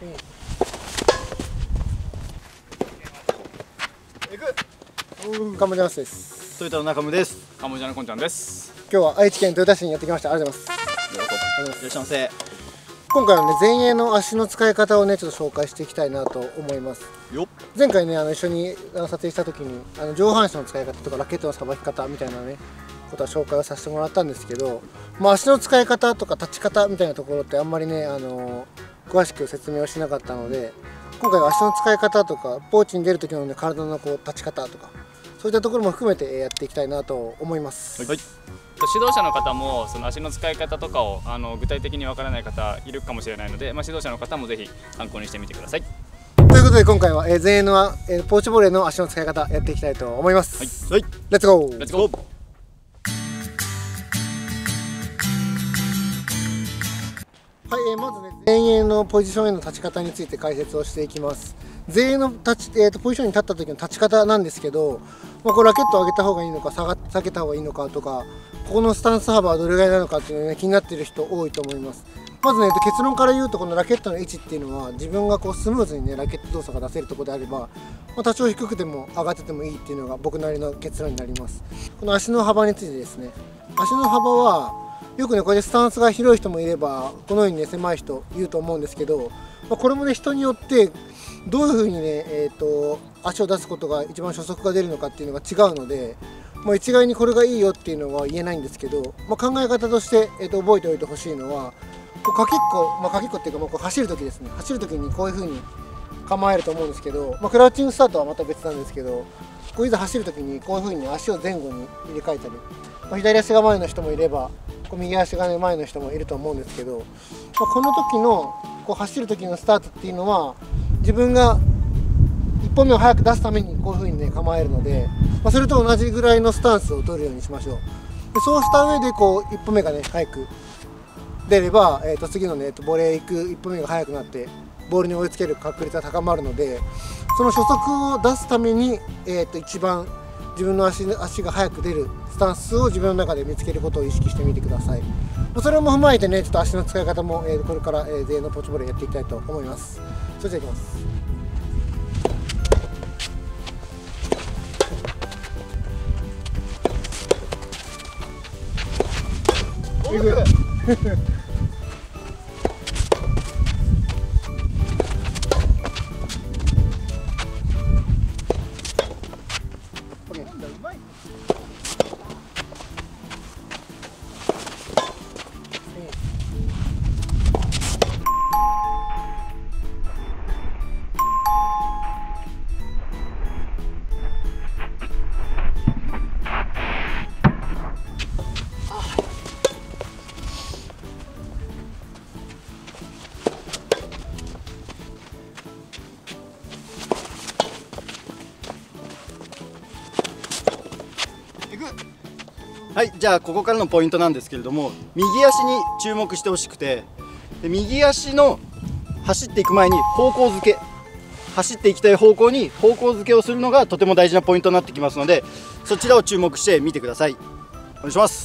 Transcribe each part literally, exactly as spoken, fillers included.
カンボジアンスです。 トヨタの中村です。 カンボジアのこんちゃんです。 今日は愛知県豊田市にやってきました。ありがとうございます。 よろしくお願いします。 今回はね、前衛の足の使い方をね、ちょっと紹介していきたいなと思います。よ前回ね、あの一緒に撮影した時にあの上半身の使い方とかラケットのさばき方みたいなねことは紹介をさせてもらったんですけど、まあ、足の使い方とか立ち方みたいなところってあんまりね、あの詳しく説明をしなかったので、今回は足の使い方とかポーチに出る時の、ね、体のこう立ち方とかそういったところも含めてやっていきたいなと思います。はい、 指導者の方もその足の使い方とかをあの具体的にわからない方いるかもしれないので、まあ、指導者の方もぜひ参考にしてみてください。 ということで今回は、えー、前衛の、えー、ポーチボレーの足の使い方やっていきたいと思います。はい、はい、レッツゴー。レッツゴー。はい、えー、まずね、前衛のポジションへの立ち方について解説をしていきます。前衛の立ち、えー、とポジションに立った時の立ち方なんですけど、まあ、これラケットを上げた方がいいのか下が下げた方がいいのかとか、ここのスタンス幅はどれぐらいなのかっていうのね、気になっている人多いと思います。まずね、結論から言うと、このラケットの位置っていうのは自分がこうスムーズにねラケット動作が出せるところであれば、まあ、多少低くても上がっててもいいっていうのが僕なりの結論になります。この足の幅についてですね、足の幅はよくね、これでスタンスが広い人もいればこのようにね狭い人いると思うんですけど、まあ、これもね人によってどういうふうにね、えー、と足を出すことが一番初速が出るのかっていうのが違うので、まあ、一概にこれがいいよっていうのは言えないんですけど、まあ、考え方として、えー、と覚えておいてほしいのは、こうかけっこ、まあ、かけっこっていうか、まあ、こう走るときですね、走るときにこういうふうに構えると思うんですけど、まあ、クラウチングスタートはまた別なんですけど、こういざ走るときにこういうふうに足を前後に入れ替えたり、まあ、左足が前の人もいればこう右足が、ね、前の人もいると思うんですけど、まあ、この時のこう走る時のスタートっていうのは自分がいっぽんめを早く出すためにこういうふうにね構えるので、まあ、それと同じぐらいのスタンスを取るようにしましょう。でそうした上でこういっぽんめがね早く出れば、えー、と次のねボレー行くいっぽんめが速くなってボールに追いつける確率が高まるので、その初速を出すために、えー、と一番自分の 足, 足が速く出るスタンスを自分の中で見つけることを意識してみてください。それも踏まえてね、ちょっと足の使い方も、えー、これから、えー、前衛のポーチボレーやっていきたいと思います。それじゃあいきます。いくはい、じゃあここからのポイントなんですけれども、右足に注目してほしくて、で右足の走っていく前に方向づけ、走っていきたい方向に方向づけをするのがとても大事なポイントになってきますので、そちらを注目してみてください。お願いします。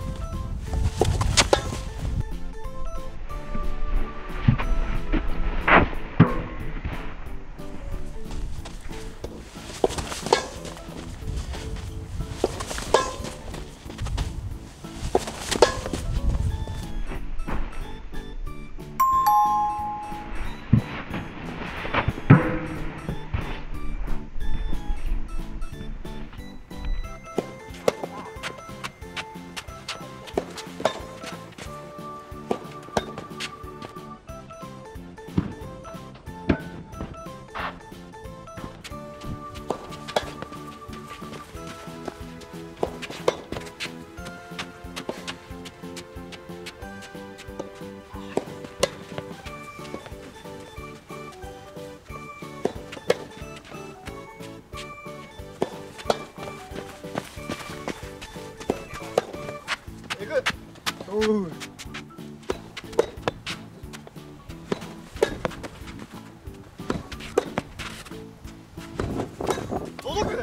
おう。届く。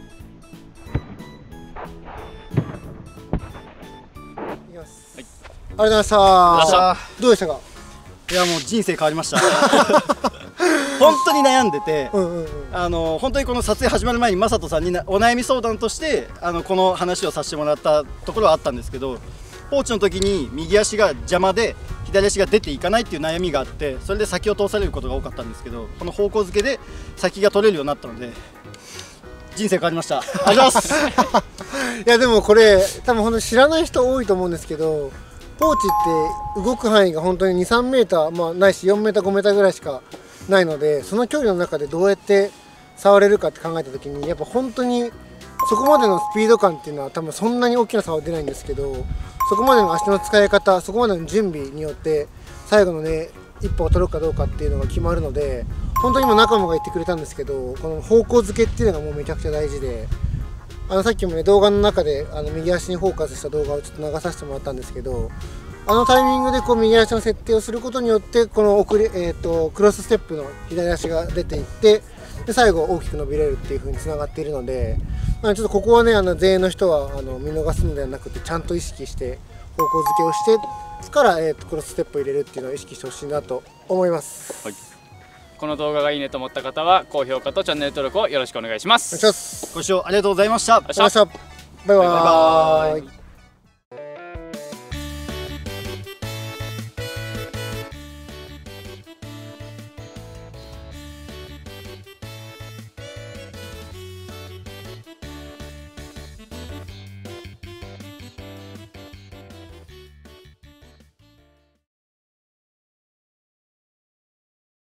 いきます。はい。 ございました。 あどうでしたか？ いやもう人生変わりました本当に悩んでて、 うんうんうん、 あの本当にこの撮影始まる前に雅人さんになお悩み相談としてあのこの話をさせてもらったところはあったんですけど、ポーチの時に右足が邪魔で左足が出ていかないっていう悩みがあって、それで先を通されることが多かったんですけど、この方向づけで先が取れるようになったので人生変わりました。ありがとうございますいやでもこれ多分本当に知らない人多いと思うんですけど、ポーチって動く範囲が本当ににさんメーター、まあ、ないしよんメーターごメーターぐらいしかないので、その距離の中でどうやって触れるかって考えた時にやっぱ本当にそこまでのスピード感っていうのは多分そんなに大きな差は出ないんですけど、そこまでの足の使い方、そこまでの準備によって最後のね一歩を取るかどうかっていうのが決まるので、本当に今仲間が言ってくれたんですけど、この方向づけっていうのがもうめちゃくちゃ大事で、あのさっきもね動画の中であの右足にフォーカスした動画をちょっと流させてもらったんですけど、あのタイミングでこう右足の設定をすることによってこの遅れ、えー、とクロスステップの左足が出ていってで最後大きく伸びれるっていう風につながっているので、まあ、ちょっとここはねあの全員の人はあの見逃すのではなくてちゃんと意識して方向付けをしてから、えー、とクロスステップを入れるっていうのを意識してほしいなと思います。 はい、この動画がいいねと思った方は高評価とチャンネル登録をよろしくお願いします。 お願いします。 ご視聴ありがとうございました。 ありがとうございました。バイバーイ。